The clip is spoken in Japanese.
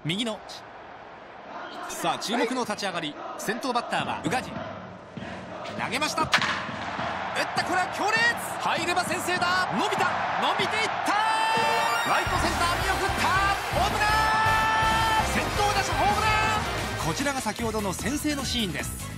右のさあ注目の立ち上がり。先頭バッターは宇賀神。投げました。打った。これは強烈。入れば先制だ。伸びていった。ライトセンター見送った。ホームラン。先頭打者ホームラン。こちらが先ほどの先制のシーンです。